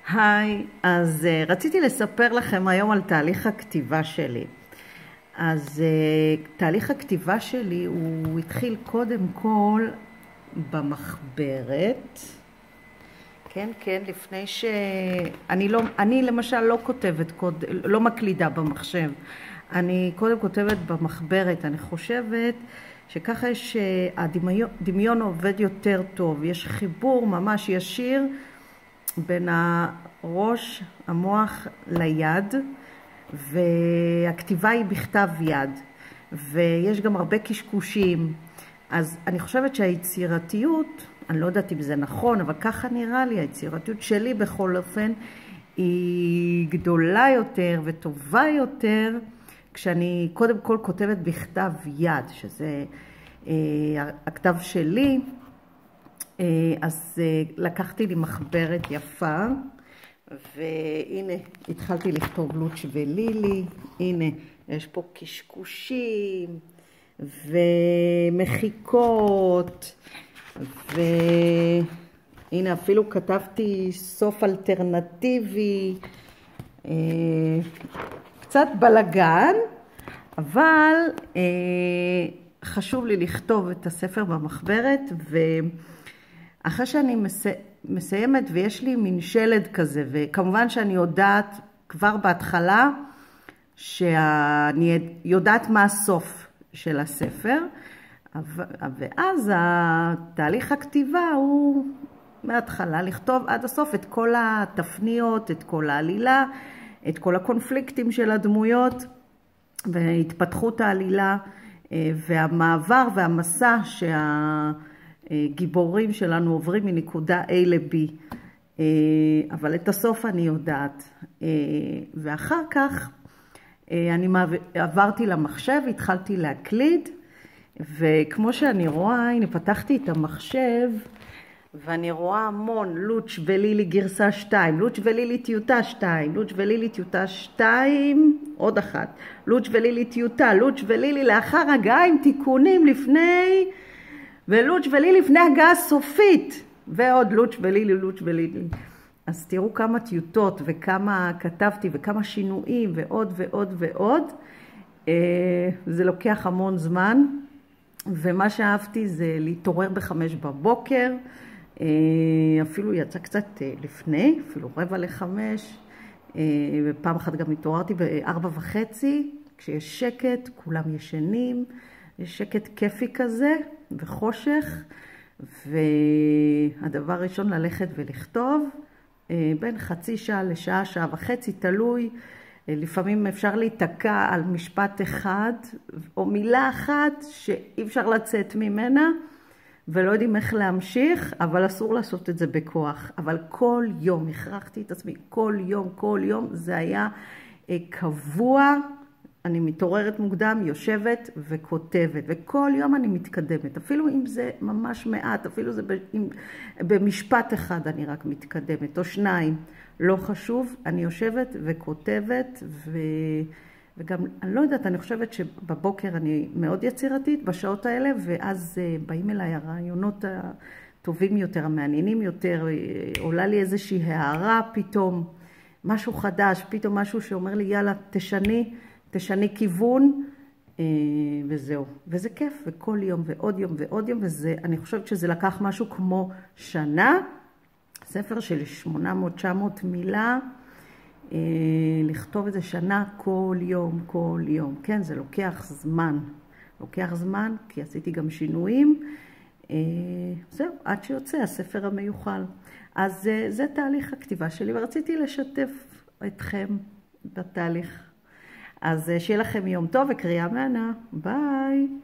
היי, אז רציתי לספר לכם היום על תהליך הכתיבה שלי. אז תהליך הכתיבה שלי הוא התחיל קודם כל במחברת. כן, לפני אני למשל לא כותבת, לא מקלידה במחשב. אני קודם כותבת במחברת. אני חושבת שככה הדמיון עובד יותר טוב. יש חיבור ממש ישיר בין הראש, המוח ליד, והכתיבה היא בכתב יד, ויש גם הרבה קשקושים. אז אני חושבת שהיצירתיות, אני לא יודעת אם זה נכון, אבל ככה נראה לי, היצירתיות שלי בכל אופן היא גדולה יותר וטובה יותר כשאני קודם כל כותבת בכתב יד, שזה הכתב שלי. אז לקחתי לי מחברת יפה, והנה התחלתי לכתוב לוץ' ולילי. הנה יש פה קשקושים ומחיקות, והנה אפילו כתבתי סוף אלטרנטיבי. קצת בלגן, אבל חשוב לי לכתוב את הספר במחברת. אחרי שאני מסיימת ויש לי מין שלד כזה, וכמובן שאני יודעת כבר בהתחלה שאני יודעת מה הסוף של הספר, ואז התהליך הכתיבה הוא מההתחלה לכתוב עד הסוף את כל התפניות, את כל העלילה, את כל הקונפליקטים של הדמויות והתפתחות העלילה והמעבר והמסע גיבורים שלנו עוברים מנקודה A ל-B, אבל את הסוף אני יודעת. ואחר כך אני עברתי למחשב, התחלתי להקליד, וכמו שאני רואה, הנה פתחתי את המחשב, ואני רואה המון לוץ' ולילי גרסה 2, לוץ' ולילי טיוטה 2, לוץ' ולילי טיוטה 2, עוד אחת, לוץ' ולילי טיוטה, לוץ' ולילי לאחר הגעה עם תיקונים לפני, ולוץ' ולילי לפני הגעה סופית, ועוד לוץ' ולילי, לוץ' ולילי. אז תראו כמה טיוטות וכמה כתבתי וכמה שינויים ועוד ועוד ועוד. זה לוקח המון זמן, ומה שאהבתי זה להתעורר ב5 בבוקר, אפילו יצא קצת לפני, אפילו 4:45, ופעם אחת גם התעוררתי ב4:30, כשיש שקט, כולם ישנים, יש שקט כיפי כזה וחושך, והדבר הראשון ללכת ולכתוב, בין חצי שעה לשעה, שעה וחצי, תלוי. לפעמים אפשר להתקע על משפט אחד או מילה אחת שאי אפשר לצאת ממנה ולא יודעים איך להמשיך, אבל אסור לעשות את זה בכוח. אבל כל יום, הכרחתי את עצמי, כל יום זה היה קבוע. אני מתעוררת מוקדם, יושבת וכותבת, וכל יום אני מתקדמת, אפילו אם זה ממש מעט, אפילו זה במשפט אחד אני רק מתקדמת, או שניים, לא חשוב, אני יושבת וכותבת, וגם, אני לא יודעת, אני חושבת שבבוקר אני מאוד יצירתית בשעות האלה, ואז באים אליי הרעיונות הטובים יותר, המעניינים יותר, עולה לי איזושהי הערה פתאום, משהו חדש, פתאום משהו שאומר לי, יאללה, תשני כיוון, וזהו. וזה כיף, וכל יום ועוד יום ועוד יום, אני חושבת שזה לקח משהו כמו שנה, ספר של 800-900 מילה, לכתוב את זה שנה כל יום. כן, זה לוקח זמן, כי עשיתי גם שינויים, זהו, עד שיוצא הספר המיוחל. אז זה תהליך הכתיבה שלי, ורציתי לשתף אתכם בתהליך. אז שיהיה לכם יום טוב וקריאה מהנה. ביי.